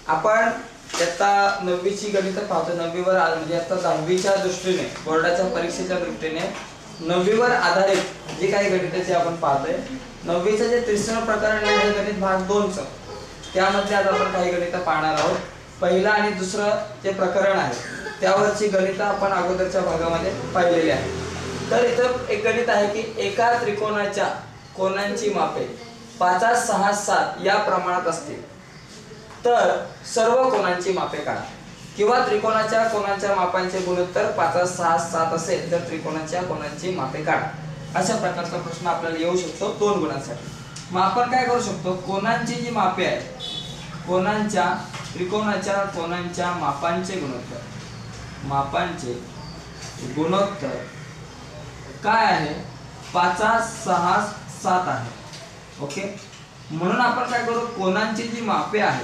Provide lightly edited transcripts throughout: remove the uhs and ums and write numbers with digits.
आपण आता 9वीची गणित पाहतो. 9वीवर म्हणजे आता 10वीच्या दृष्टीने बोर्डाच्या परीक्षेच्या दृष्टीने 9वीवर आधारित जे काही गणिताचे आपण पाहतोय. 9वीचं जे तिसरं प्रकरण आहे गणित भाग 2चं, त्यामध्ये आज आपण काही गणित पाहणार आहोत. पहिला आणि दुसरं जे प्रकरण आहे त्यावरची गणित आपण अगोदरच्या भागामध्ये पाहिलेली आहे. तर इथं एक गणित आहे की एका त्रिकोणाच्या कोनांची मापे 5, 6, 7 या प्रमाणात असतील तर सर्व कोनांची मापे काढा. किंवा त्रिकोणाच्या कोनांच्या मापांचे गुणोत्तर 5, 6, 7 असेल तर त्रिकोणाच्या कोनांची मापे काढा. अशा प्रकारचा प्रश्न आपल्याला येऊ शकतो 2 गुणांसाठी. मग आपण काय करू शकतो, कोनांची जी मापे आहेत, त्रिकोणाच्या कोनांच्या मापांचे गुणोत्तर काय आहे, 5, 6, 7 आहे. ओके, म्हणून आपण काय करू, कोनांची जी मापे आहेत,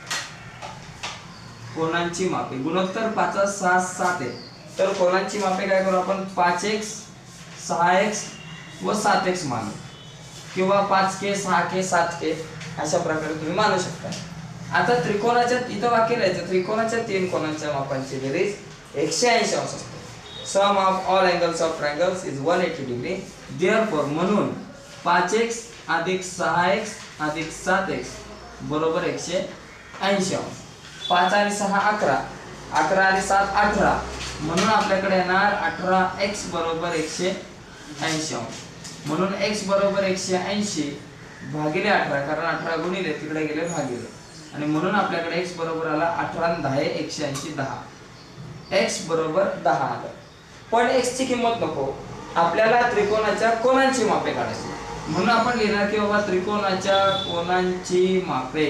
कोनांची मापे गुणोत्तर 5, 6, 7 आहे. तर कोनांची मापे काय करू आपण, 5x, 6x व 7x मानू, किंवा 5k, 6k, 7k अशा प्रकारे तुम्ही मानू शकता. आता त्रिकोणाच्या इथं वाक्य लिहायचं, त्रिकोणाच्या 3 कोनांच्या मापांची बेरीज 180 अंश असते. Sum of all angles of triangles is 180 degree. Therefore म्हणून 5x अधिक 6x अधिक 7x बरोबर 180 अंश. 5 आणि 6 11, 11 आणि 7 18, म्हणून आपल्याकडे येणार 18x बरोबर 180 अंश. म्हणून x बरोबर 180 भागिले 18, कारण 18 गुणिले तिकडे गेले भागिले, आणि म्हणून आपल्याकडे x बरोबर आला 18 आणि 10 180, 10. x बरोबर 10 आलं. पण x ची किंमत नको, आपल्याला त्रिकोणाच्या कोनांची मापे काढायची. म्हणून आपण लिहिणार की बाबा त्रिकोणाच्या कोनांची मापे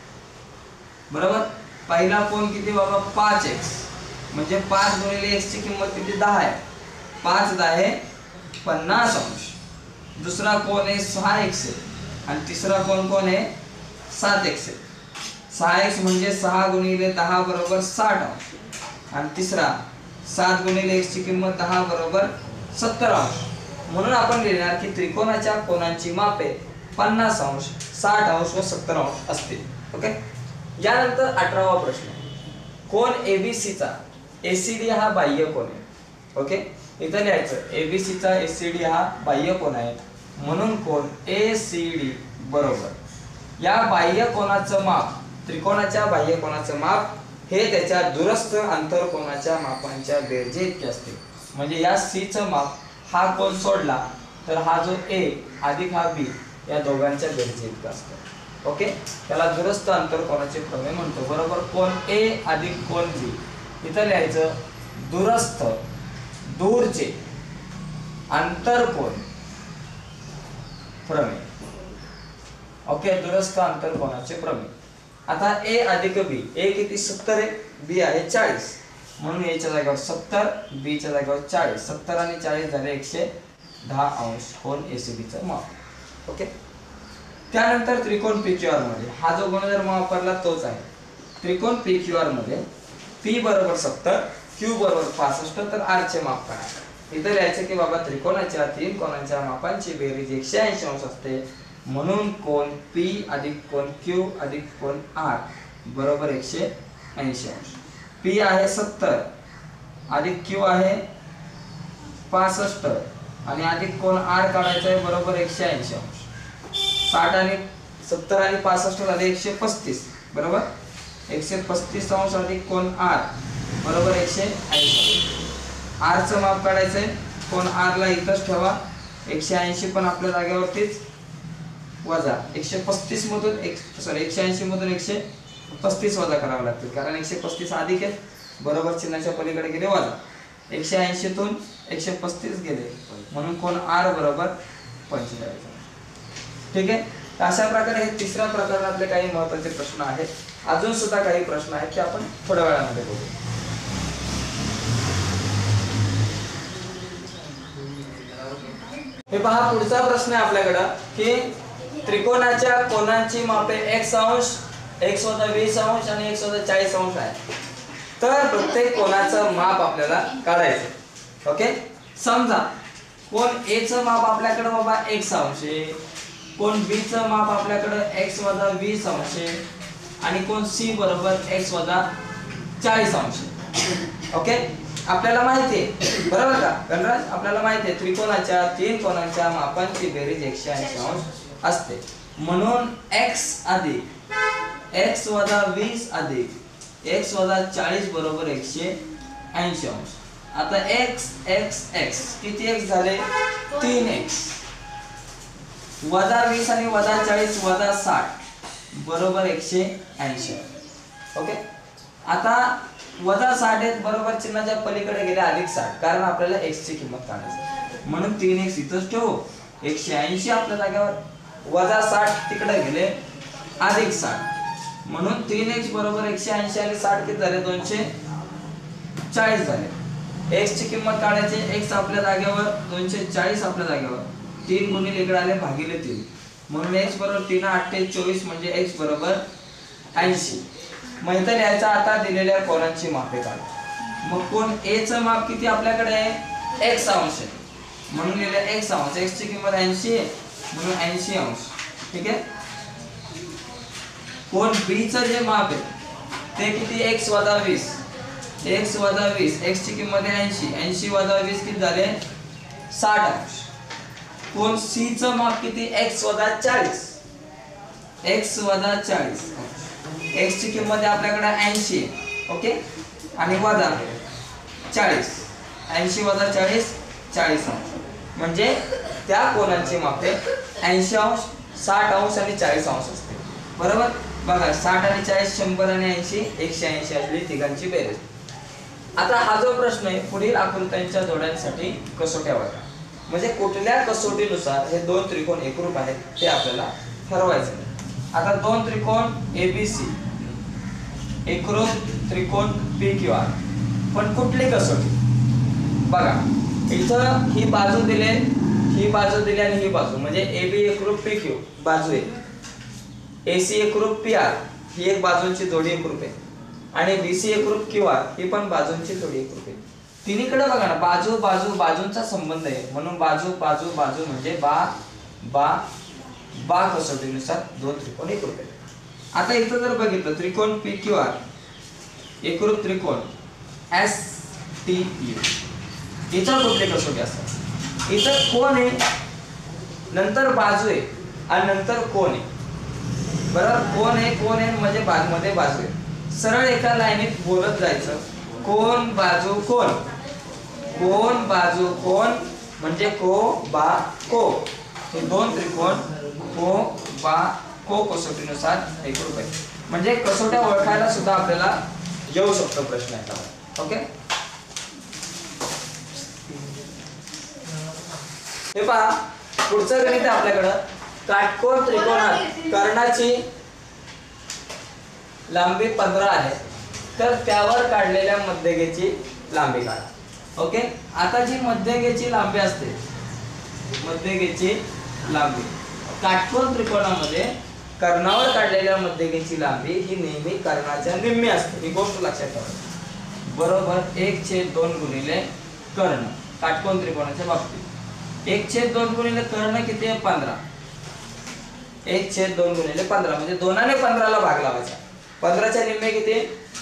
बरोबर. पहिला कोन किती बाबा, 5x, म्हणजे 5 गुणिले x ची किंमत किती, 10 आहे. 5 10 50 अंश. दुसरा कोन आहे 6x आहे, आणि तिसरा कोन आहे 7x आहे. 6x म्हणजे 6 गुणिले 10 बरोबर 60 अंश, आणि तिसरा 7 गुणिले x ची किंमत 10 बरोबर 70 अंश. म्हणून आपण लिहिणार की त्रिकोणाच्या कोनांची मापे 50 अंश, 60 अंश व 70 अंश असतील. ओके, यानंतर 18वा प्रश्न, कोन ABC चा ACD हा बाह्य कोन आहे. ओके, इथं लिहायचं ABC चा ACD हा बाह्य कोन आहे, म्हणून कोन ACD बरोबर या बाह्य कोनाचं माप, त्रिकोणाच्या बाह्य कोनाचं माप हे त्याच्या दूरस्थ अंतरकोनाच्या मापांच्या बेरजे इतके असते. म्हणजे या C चं माप हा कोन सोडला तर हा जो A अधिक हा B या दोघांच्या बेरजे इतकं असतं. ओके, त्याला दूरस्थ अंतरकोनाचे प्रमेय म्हणतो. बरोबर, कोन A अधिक कोन B, इथं लिहायचं दूरस्थ, दूरचे अंतरकोन प्रमेय. ओके, दूरस्थ अंतरकोनाचे प्रमेय. आता A अधिक B, A किती 70 आहे, B आहे 40, म्हणून A च्या जागेवर 70, B च्या जागेवर 40. 70 आणि 40 झाले 110 अंश कोन ACD चं माप. ओके, त्यानंतर त्रिकोण PQR मध्ये हा जो गुणधर्म वापरला तोच आहे. त्रिकोण PQR मध्ये P बरोबर 70, Q बरोबर 65, तर R चे माप काय. इथे लिहायचं की बाबा त्रिकोणाच्या 3 कोनांच्या मापांची बेरीज 180 अंश असते, म्हणून कोन P अधिक कोन Q अधिक कोन R बरोबर 180 अंश. P आहे 70 अधिक Q आहे 65, आणि अधिक कोन R काढायचा आहे बरोबर 180 अंश. 60 आणि 70 आणि 65 झाले 135, बरोबर. 135 अंश अधिक कोन R बरोबर 180. R चं माप काढायचं आहे, कोन R ला इथंच ठेवा, 180 पण आपल्या जागेवरतीच वजा 135 मधून 180 मधून 135 वजा करावं लागतील, कारण 135 अधिक आहे, बरोबर चिन्हाच्या पलीकडे गेले वजा. 180 तून 135 गेले, म्हणून कोन R बरोबर 45. ठीक आहे, तर अशा प्रकारे हे तिसऱ्या प्रकरणातले काही महत्त्वाचे प्रश्न आहेत. अजून सुद्धा काही प्रश्न आहेत ते आपण थोड्या वेळामध्ये बघू. हे पहा, पुढचा प्रश्न आहे आपल्याकडे की त्रिकोणाच्या कोनांची मापे x अंश, x वजा 20 अंश आणि x वजा 40 अंश आहे. तर प्रत्येक कोनाचं माप आपल्याला काढायचं. ओके, समजा कोन A चं माप आपल्याकडे बाबा x अंश आहे, कोन B चं माप आपल्याकडे x वजा 20 अंश आहे, आणि कोण सी बरोबर x वजा 40 अंश. ओके, आपल्याला माहिती आहे बरोबर का गणराज, आपल्याला माहिती आहे त्रिकोणाच्या 3 कोनांच्या मापांची बेरीज 180 अंश असते. म्हणून x अधिक x वजा 20 अधिक x वजा 40 बरोबर 180 अंश. आता x x x किती x झाले 3x वजा 20 आणि वजा 40 वजा 60 बरोबर 180. ओके, आता वजा 60 आहेत बरोबर चिन्हाच्या पलीकडे गेले अधिक 60, कारण आपल्याला x ची किंमत काढायची. म्हणून 3x इथंच ठेवू, 180 आपल्या जागेवर, वजा 60 तिकडे गेले अधिक 60. म्हणून 3x बरोबर 180 आणि 60 किती झाले 240 झाले. x ची किंमत काढायची, x आपल्या जागेवर 240 आपल्या जागेवर, 3 गुणिले इकडे आले भागिले 3. म्हणून x बरोबर 3 8 24 म्हणजे x बरोबर 80. मग इथं लिहायचं आता दिलेल्या कोनांची मापे काढ. मग कोण a चं माप किती आपल्याकडे आहे x अंश आहे, म्हणून लिहिलं x अंश, x ची किंमत 80 आहे म्हणून 80 अंश. ठीक आहे. कोण b चं जे माप आहे ते किती x वजा 20, x वजा 20, x ची किंमत आहे 80, 80 वजा 20 किती झाले 60 अंश. कोण c चं माप किती x वजा 40, x वजा 40, x ची किंमत आहे आपल्याकडे 80. ओके, आणि वजा 40, 80 वजा 40 40 अंश. म्हणजे त्या कोनांची मापे 80 अंश 60 अंश आणि 40 अंश असते. बरोबर, बघा 60 आणि 40 100 आणि 80 180 असली तिघांची बेरीज. आता हा जो प्रश्न आहे पुढील आकृत्यांच्या जोड्यांसाठी कसोट्या बघा, म्हणजे कुठल्या कसोटीनुसार हे दोन त्रिकोण एकरूप आहेत ते आपल्याला ठरवायचं आहे. आता दोन त्रिकोण ABC एकरूप त्रिकोण PQR, पण कुठली कसोटी बघा, इथं ही बाजू दिले, ही बाजू दिली आणि ही बाजू, म्हणजे AB एकरूप PQ बाजू आहे, AC एकरूप PR ही एक बाजूंची जोडी एकरूप आहे, आणि BC एकरूप QR ही पण बाजूंची जोडी एकरूप आहे. तिन्हीकडे बघा ना, बाजू बाजू बाजूंचा संबंध आहे, म्हणून बाजू बाजू बाजू म्हणजे बा कसोटीनुसार दोन त्रिकोण एकरूप आहेत. आता इथं जर बघितलं त्रिकोण PQR एकरूप त्रिकोण STU, इथं कुठली कसोटी असतात, इथं कोण आहे नंतर बाजू आहे आणि नंतर कोण आहे. बरोबर, कोण आहे म्हणजे मध्ये बाजू आहे. सरळ एका लाईनीत बोलत जायचं, कोण बाजू कोण, कोण बाजू कोण म्हणजे को बा को. हे दोन त्रिकोण को बा को कसोटीनुसार एकरूप आहे. म्हणजे कसोट्या ओळखायला सुद्धा आपल्याला येऊ शकतो प्रश्न याचा. ओके, हे पहा पुढचं गणित आहे आपल्याकडं. काटकोन त्रिकोणात कर्णाची लांबी 15 आहे, तर त्यावर काढलेल्या मध्यगेची लांबी काढा. ओके, आता जी मध्यगेची लांबी असते, मध्यगेची लांबी काटकोन त्रिकोणामध्ये कर्णावर काढलेल्या मध्यगेची लांबी ही नेहमी कर्णाच्या निम्मी असते, ही गोष्ट लक्षात ठेवा. बरोबर 1/2 गुणिले कर्ण काटकोन त्रिकोणाच्या बाबतीत 1/2 गुणिले कर्ण किती आहे 15, 1/2 गुणिले 15 म्हणजे 2 ने 15 ला भाग लावायचा. 15 च्या निम्मे किती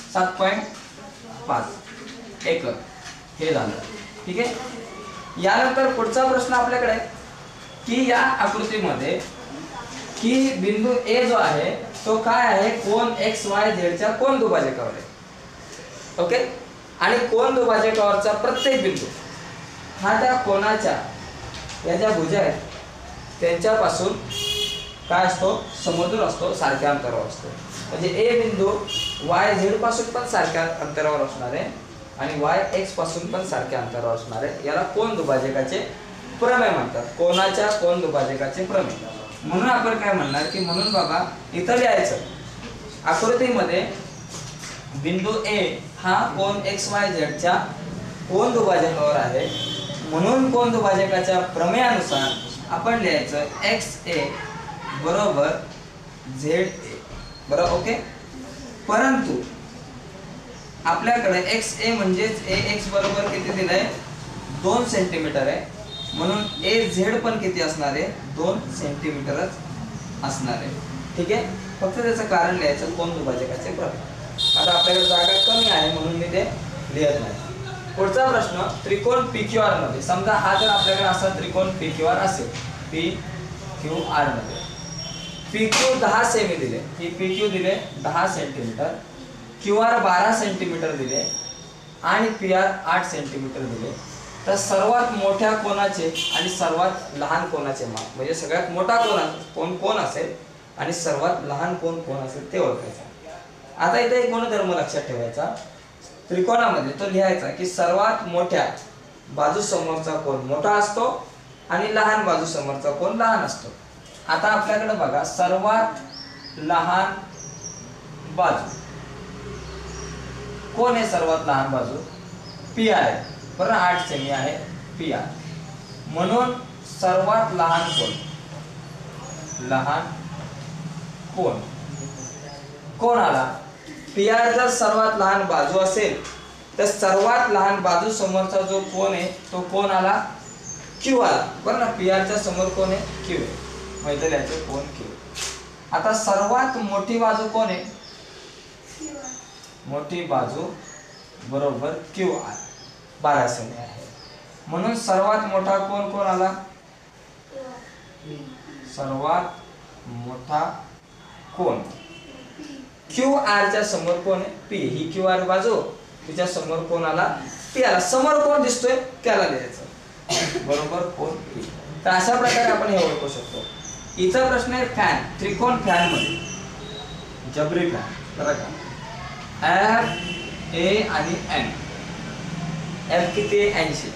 7.5 एकर हे झालं. ठीक आहे. यानंतर पुढचा प्रश्न आपल्याकडे की या आकृतीमध्ये की बिंदू A जो आहे तो काय आहे, कोन XYZ च्या कोन दुभाजकावर आहे. ओके, आणि कोन दुभाजकावरचा प्रत्येक बिंदू हा त्या कोनाच्या या ज्या भुजा आहेत त्यांच्यापासून काय असतो समदूर असतो, सारख्या अंतरावर असतो. म्हणजे A बिंदू YZ पासून पण सारख्या अंतरावर असणार आहे आणि YX पासून पण सारख्या अंतरावर असणार आहे. याला कोन दुभाजकाचे प्रमेय म्हणतात, कोनाच्या कोन दुभाजकाचे प्रमेय. म्हणून आपण काय म्हणणार की म्हणून बाबा इथं लिहायचं आकृतीमध्ये बिंदू A हा कोन XYZ च्या कोन दुभाजकावर आहे, म्हणून कोन दुभाजकाच्या प्रमेयानुसार आपण लिहायचं XA बरोबर ZA. बरोबर. ओके, परंतु आपल्याकडे XA म्हणजेच AX बरोबर किती दिलंय 2 सेंटीमीटर आहे, म्हणून AZ पण किती असणार आहे 2 सेंटीमीटरच असणार आहे. ठीक आहे. फक्त त्याचं कारण लिहायचं कोन दुभाजकाचे प्रकार। आता आपल्याकडे जागा कमी आहे म्हणून मी ते लिहित नाही। पुढचा प्रश्न, त्रिकोण PQR मध्ये समजा हा जर आपल्याकडे असा त्रिकोण PQR असेल, PQR मध्ये PQ 10 सेमी दिले, ही PQ दिले 10 सेंटीमीटर, QR 12 सेंटीमीटर दिले आणि PR 8 सेंटीमीटर दिले, तर सर्वात मोठ्या कोनाचे आणि सर्वात लहान कोनाचे माप, म्हणजे सगळ्यात मोठा कोण असेल आणि सर्वात लहान कोण असेल ते ओळखायचं। आता इथे एक गुणधर्म लक्षात ठेवायचा, त्रिकोणामध्ये तो लिहायचा की सर्वात मोठ्या बाजू समोरचा कोन मोठा असतो आणि लहान बाजू समोरचा कोन लहान असतो। आता आपल्याकडे बघा, सर्वात लहान बाजू कोण आहे? सर्वात लहान बाजू PR आहे, बरोबर, 8 सेमी आहे PR, म्हणून सर्वात लहान कोण आला? PR जर सर्वात लहान बाजू असेल तर सर्वात लहान बाजू समोरचा जो कोन आहे तो कोण आला? Q आला, बरोबर ना। PR च्या समोर कोण आहे? Q आहे, माहिती लिहायचं कोन Q। आता सर्वात मोठी बाजू कोण आहे? मोठी बाजू बरोबर QR 12 सेमी आहे, म्हणून सर्वात मोठा कोण आला? सर्वात मोठा कोन QR च्या समोर कोण आहे? P। ही QR बाजू, तिच्या समोर कोण आला? P आला। समोर कोण दिसतोय त्याला लिहायचं, बरोबर कोन P। तर अशा प्रकारे आपण हे ओळखू शकतो। इथं प्रश्न आहे फॅन, त्रिकोण फॅन मध्ये जबरी फॅन, बरं का, F, A आणि N। F किती आहे? 80,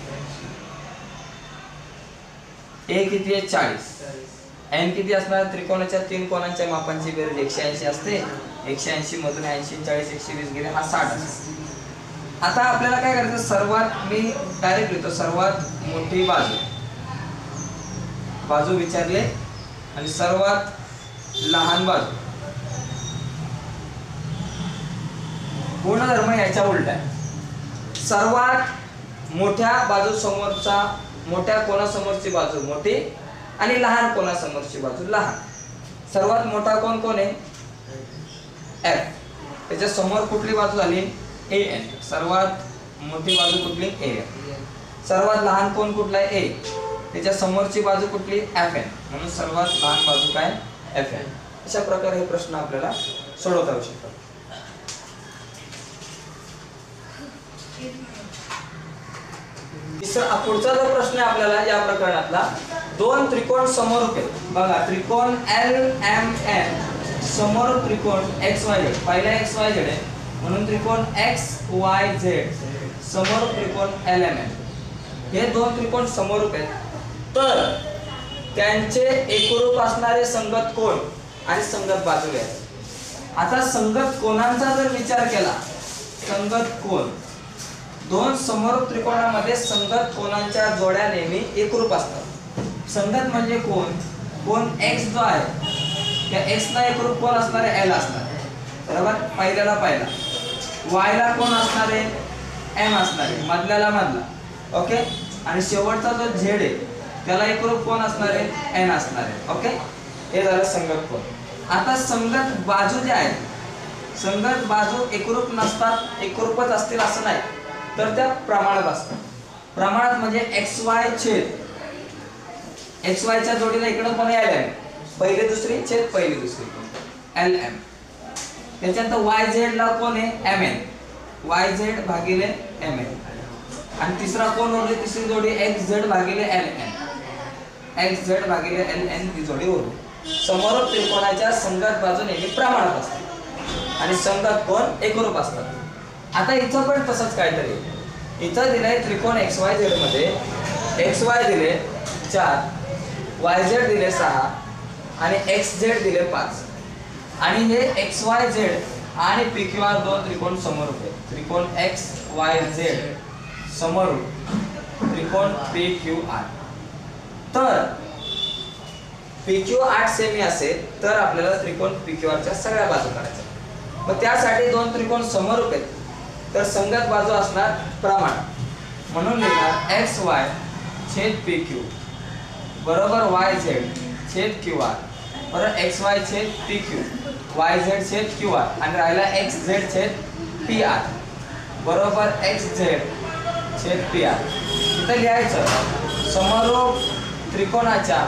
A किती आहे? 40, N किती असणार? त्रिकोणाच्या 3 कोनांच्या मापांची बेरीज 180 असते, 180 मधून 80 40 120 गेले, हा 60 असते। आता आपल्याला काय करायचं, सर्वात मी डायरेक्ट लिहितो, सर्वात मोठी बाजू विचारले आणि सर्वात लहान बाजू, गुणधर्म याच्या उलट आहे। सर्वात मोठ्या बाजू समोरचा, मोठ्या कोणासमोरची बाजू मोठी आणि लहान कोणासमोरची बाजू लहान। सर्वात मोठा कोण आहे? F, त्याच्या समोर कुठली बाजू झाली? AN, सर्वात मोठी बाजू कुठली? AN। सर्वात लहान कोण कुठला आहे? A, त्याच्या समोरची बाजू कुठली? FN, म्हणून सर्वात लहान बाजू काय? FN। अशा प्रकारे हे प्रश्न आपल्याला सोडवता येऊ शकतात। पुढचा जो प्रश्न आहे आपल्याला या प्रकरणातला, दोन त्रिकोण समोर बघा, त्रिकोण LMN समोर त्रिकोण XYZ, पहिला XYZ आहे म्हणून त्रिकोण XYZ समोर त्रिकोण LMN, हे दोन त्रिकोण समोर आहेत, तर त्यांचे एकरूप असणारे संगत कोण आणि संगत बाजू घ्यायचे। आता संगत कोणांचा जर विचार केला, संगत कोण, दोन समोर त्रिकोणामध्ये संगत कोणांच्या जोड्या नेहमी एकरूप असतात। संगत म्हणजे कोण X जो आहे त्या X ला एकरूप कोण असणार आहे? L असणार आहे, बरोबर, पहिल्याला पहिला, Y ला कोण असणार आहे? M असणार आहे, मधल्याला मधला, ओके, आणि शेवटचा जो Z आहे त्याला एकरूप कोण असणार आहे? N असणार आहे, ओके। हे झालं संगत कोण। आता संगत बाजू ज्या आहेत, संगत बाजू एकरूप नसतात, एकरूपच असतील असं नाही, तर त्या प्रमाणात असतात। प्रमाणात म्हणजे XY छेद XY च्या जोडीला इकडे कोण आहे? LM, पहिली दुसरी छेद पहिली दुसरी, LM। त्याच्यानंतर YZ ला कोण आहे? MN, YZ भागिले MN, आणि तिसरा कोण उरली? तिसरी जोडी XZ भागिले LN, XZ भागिले LN ही जोडी उरली। समोर त्रिकोणाच्या संगत बाजू नेहमी प्रमाणात असतात आणि संगत कोण एकरूप असतात। आता इथं पण तसंच काहीतरी, इथं दिलंय त्रिकोण XYZ मध्ये XY दिले 4, YZ दिले 6 आणि XZ दिले 5, आणि हे XYZ आणि PQR दोन त्रिकोण समोर होते, त्रिकोण XYZ समोर त्रिकोण PQR। तर PQ 8 सेमी असेल तर आपल्याला त्रिकोण PQR च्या सगळ्या बाजू काढायच्या। मग त्यासाठी दोन त्रिकोण समोर आहेत तर संगत बाजू असणार प्रमाण, म्हणून लिहिणार XY छेद PQ बरोबर YZ छेद QR बरोबर XY छेद PQ वाय झेड छेद क्यू आर आणि राहिला एक्स झेड छेद पी आर बरोबर एक्स झेड छेद पी आर. इथं लिहायचं समरूप त्रिकोणाच्या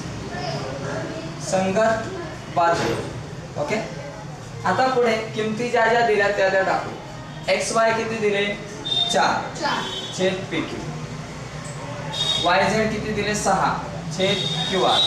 संगत बाजू. ओके. आता पुढे किमती ज्या ज्या दिल्या त्या त्या टाकू. एक्स वाय किती दिले 4 छेद पी क्यू. वाय झेड किती दिले 6 छेद क्यू आर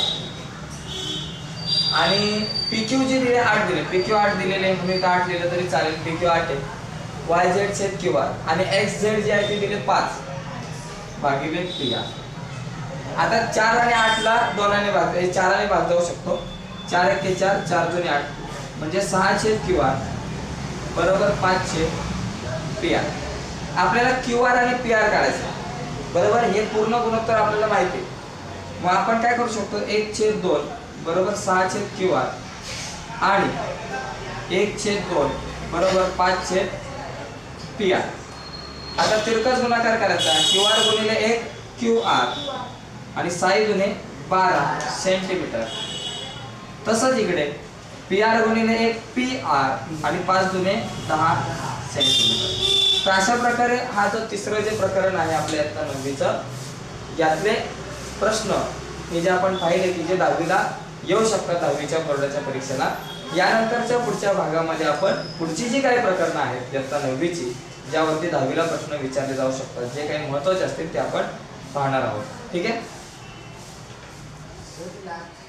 आणि पी क्यू जे दिले 8 दिले. पी क्यू 8 दिलेले म्हणून 8 दिलं तरी चालेल. पी क्यू 8 आहे. वाय झेड छेद क्यू आर आणि एक्स झेड जे आहे ते दिले 5 भागिले पी आर. आता 4 आणि 8 ला 4 ने भाग जाऊ शकतो. 4 1 4 4 2 8 म्हणजे 6 छेद क्यू आर बरोबर 5 छेद पी आर. आपल्याला क्यू आर आणि पी आर काढायचं बरोबर. हे पूर्ण गुणोत्तर आपल्याला माहिती आहे. मग आपण काय करू शकतो 1/2 बरोबर 6 छेद क्यू आर आणि 1/2 बरोबर 5 छेद पी आर. आता तिरकस गुणाकार करायचा. क्यू आर गुणिले 1 क्यू आर आणि 6 दुने 12 सेंटीमीटर. तसंच इकडे पी आर गुणिले 1 पी आर आणि 5 दुने 10 सेंटीमीटर. तर अशा प्रकारे हा जो तिसरं जे प्रकरण आहे आपल्या इयत्ता 9वीचं यातले प्रश्न हे जे आपण पाहिले की जे 10वीला येऊ शकतात 10वीच्या बोर्डाच्या परीक्षेला. यानंतरच्या पुढच्या भागामध्ये आपण पुढची जी काही प्रकरणं आहेत इयत्ता 9वीची ज्यावरती 10वीला प्रश्न विचारले जाऊ शकतात जे काही महत्त्वाचे असतील ते आपण पाहणार आहोत. ठीक आहे.